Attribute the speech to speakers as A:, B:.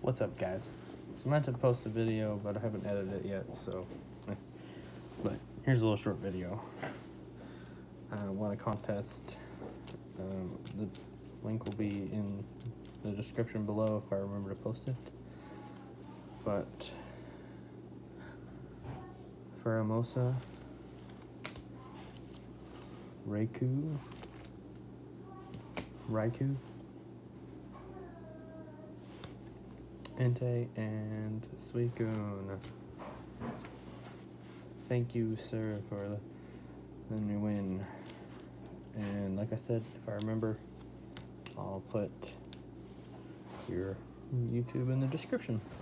A: What's up, guys? So I meant to post a video, but I haven't edited it yet, so... But here's a little short video. I won a contest. The link will be in the description below if I remember to post it. But... Pheromosa... Raikou... Entei, and Suicune. Thank you, sir, for the new win. And like I said, if I remember, I'll put your YouTube in the description.